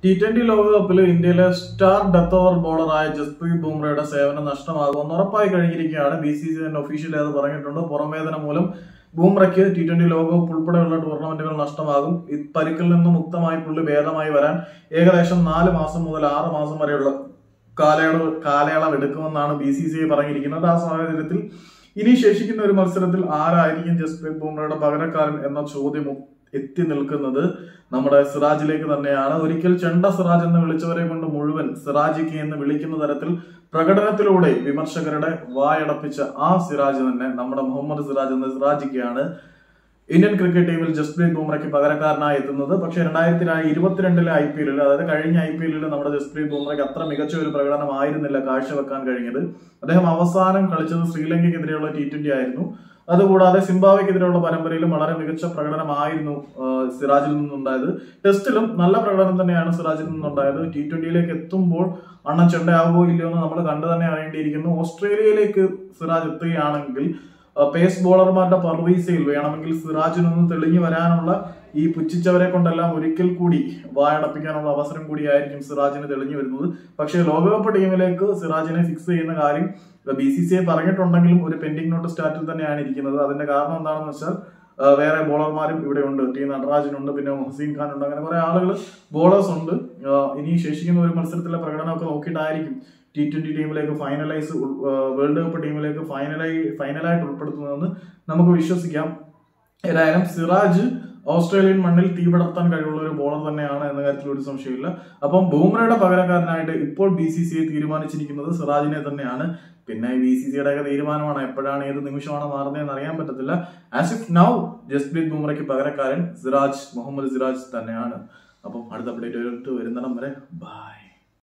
T20 ലോകകപ്പിൽ ഇന്ത്യയിലെ star death over ബോളറായ ജസ്പ്രീത് ബുംറയുടെ സേവനം നഷ്ടമാകുമെന്ന് ഉറപ്പായി കഴിഞ്ഞിരിക്കുകയാണ്. BCCI ഒഫീഷ്യലി അത് പറഞ്ഞിട്ടുണ്ട്. പുറംവേദന മൂലം ബുംറയ്ക്ക് T20 ലോകകപ്പ് ഉൾപ്പെടെയുള്ള ടൂർണമെന്റുകൾ നഷ്ടമാകും. പരിക്കിൽ നിന്ന് മുക്തമായി പുള്ളി ഭേദമായി വരാൻ ഏകദേശം 4 മാസം മുതൽ 6 മാസം വരെയുള്ള കാലയളവ് എടുക്കുമെന്നാണ് BCCI പറഞ്ഞിരിക്കുന്നത്. ആ സാഹചര്യത്തിൽ ഇനി ശേഷിക്കുന്ന ഒരു മത്സരത്തിൽ ആരായിരിക്കും ജസ്പ്രീത് ബുംറയുടെ പകരക്കാരൻ എന്ന ചോദ്യം എത്തി നിൽക്കുന്നത് നമ്മുടെ സിറാജിലേക്ക് തന്നെയാണ്. ഒരിക്കൽ ചെണ്ട സിറാജ് എന്ന് വിളിച്ചവരെ കൊണ്ട് മുഴുവൻ സിറാജിക്ക് എന്ന് വിളിക്കുന്ന തരത്തിൽ പ്രകടനത്തിലൂടെ വിമർശകരുടെ വായടപ്പിച്ച ആ സിറാജ് തന്നെ നമ്മുടെ മുഹമ്മദ് സിറാജ് എന്ന സിറാജിക്കാണ് ഇന്ത്യൻ ക്രിക്കറ്റ് ടീമിൽ ജസ്പ്രീത് ബുംറയ്ക്ക് പകരക്കാരനായി എത്തുന്നത്. പക്ഷെ 2022 IPL അതായത് കഴിഞ്ഞ IPL നമ്മുടെ ജസ്പ്രീത് ബുംറയ്ക്ക് അത്ര മികച്ച ഒരു പ്രകടനമായിരുന്നില്ല കാഴ്ചവെക്കാൻ കഴിഞ്ഞത്. അദ്ദേഹം അവസാനം കളിച്ചത് ശ്രീലങ്കയ്ക്കെതിരെയുള്ള T20 ആയിരുന്നു. അതുകൂടാതെ സിംബാബ്വെക്കെതിരെയുള്ള പരമ്പരയിലും വളരെ മികച്ച പ്രകടനമായിരുന്നു സിറാജിൽ നിന്നുണ്ടായത്. ടെസ്റ്റിലും നല്ല പ്രകടനം തന്നെയാണ് സിറാജിൽ നിന്നുണ്ടായത്. T20യിലേക്ക് എത്തുമ്പോൾ അണ്ണൻ ചെണ്ടയാകുമോ ഇല്ലയോ എന്ന് നമ്മൾ കണ്ടു തന്നെ അറിയേണ്ടിയിരിക്കുന്നു. ഓസ്ട്രേലിയയിലേക്ക് സിറാജ് എത്തുകയാണെങ്കിൽ പേസ് ബോളർമാരുടെ പർവീസയിൽ വേണമെങ്കിൽ സിറാജിനൊന്നും തെളിഞ്ഞു വരാനുള്ള ഈ പുച്ഛിച്ചവരെ കൊണ്ടെല്ലാം ഒരിക്കൽ കൂടി വായടപ്പിക്കാനുള്ള അവസരം കൂടിയായിരിക്കും സിറാജിന് തെളിഞ്ഞു വരുന്നത്. പക്ഷേ ലോകകപ്പ് ടീമിലേക്ക് സിറാജിനെ ഫിക്സ് ചെയ്യുന്ന കാര്യം BCCI പറഞ്ഞിട്ടുണ്ടെങ്കിലും ഒരു പെൻഡിംഗ് നോട്ട് സ്റ്റാറ്റിൽ തന്നെയാണ് ഇരിക്കുന്നത്. അതിന്റെ കാരണം എന്താണെന്ന് വെച്ചാൽ വേറെ ബോളർമാരും ഇവിടെ ഉണ്ട്. T നടരാജനുണ്ട്, പിന്നെ മുഹസീൻ ഖാൻ ഉണ്ട്, അങ്ങനെ കുറെ ആളുകൾ ബോളേഴ്സ് ഉണ്ട്. ഇനി ശേഷിക്കുന്ന ഒരു മത്സരത്തിലെ പ്രകടനമൊക്കെ നോക്കിയിട്ടായിരിക്കും T20 ടീമിലേക്ക് വേൾഡ് കപ്പ് ടീമിലേക്ക് ഫൈനലായിട്ട് ഉൾപ്പെടുത്തുന്നതെന്ന് നമുക്ക് വിശ്വസിക്കാം. ഏതായാലും സിറാജ് ഓസ്ട്രേലിയൻ മണ്ണിൽ തീപടർത്താൻ കഴിവുള്ള ഒരു ബോളർ തന്നെയാണ് എന്ന കാര്യത്തിൽ ഒരു സംശയമില്ല. അപ്പം ബുംറയുടെ പകരക്കാരനായിട്ട് ഇപ്പോൾ BCCI തീരുമാനിച്ചിരിക്കുന്നത് സിറാജിനെ തന്നെയാണ്. പിന്നെ BCCIയുടെ തീരുമാനമാണ്, എപ്പോഴാണ് ഏത് നിമിഷമാണ് മാറുന്നതെന്ന് അറിയാൻ പറ്റത്തില്ല. ആസ് ഇഫ് നൗ ജസ്പ്രീത് ബുംറയ്ക്ക് പകരക്കാരൻ മുഹമ്മദ് സിറാജ് തന്നെയാണ്. അപ്പം അടുത്ത അപ്ഡേറ്റ് വരുന്നിടം വരെ ബൈ.